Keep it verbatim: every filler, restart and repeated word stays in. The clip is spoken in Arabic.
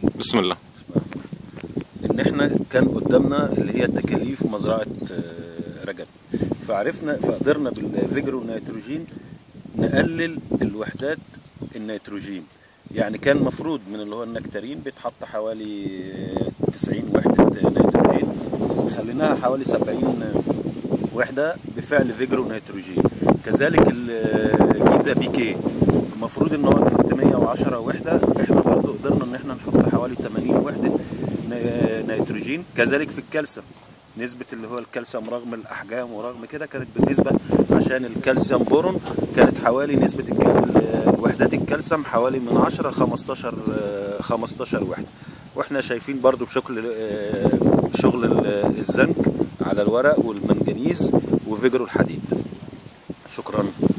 بسم الله. ان احنا كان قدامنا اللي هي تكاليف مزرعه رجب، فعرفنا فقدرنا بالفيجرو النيتروجين نقلل الوحدات النيتروجين. يعني كان مفروض من اللي هو النكتارين بيتحط حوالي تسعين وحده نيتروجين، خليناها حوالي سبعين وحده بفعل فيجرو نيتروجين. كذلك الجيزه بي كي المفروض ان هو نحط مية وعشرة وحده، احنا برضه قدرنا ان احنا نحط حوالي ثمانين وحده نيتروجين. كذلك في الكالسيوم نسبه اللي هو الكالسيوم رغم الاحجام ورغم كده كانت بالنسبه عشان الكالسيوم بورون كانت حوالي نسبه وحدات الكالسيوم حوالي من عشرة ل خمستاشر خمستاشر وحده. واحنا شايفين برضو بشكل شغل الزنك على الورق والمنجنيز وفيجرو الحديد. شكرا.